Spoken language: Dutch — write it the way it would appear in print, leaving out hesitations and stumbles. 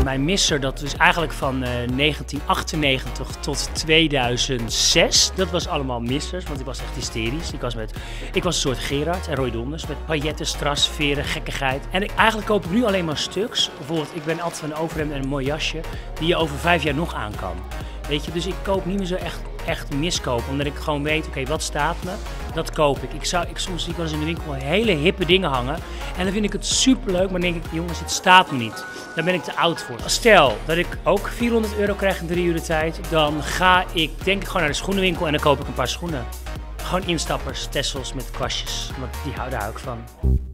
Mijn misser, dat is eigenlijk van 1998 tot 2006. Dat was allemaal missers, want ik was echt hysterisch. Ik was een soort Gerard en Roy Donders met pailletten, strass, veren, gekkigheid. En eigenlijk koop ik nu alleen maar stuks. Bijvoorbeeld, ik ben altijd van een overhemd en een mooi jasje die je over 5 jaar nog aan kan. Weet je, dus ik koop niet meer zo echt miskopen, omdat ik gewoon weet, oké, wat staat me, dat koop ik. Soms zie ik wel eens in de winkel hele hippe dingen hangen en dan vind ik het superleuk, maar dan denk ik, jongens, het staat me niet. Daar ben ik te oud voor. Stel dat ik ook €400 krijg in 3 uur de tijd, dan ga ik denk ik gewoon naar de schoenenwinkel en dan koop ik een paar schoenen. Gewoon instappers, tessels met kwastjes, want daar hou ik van.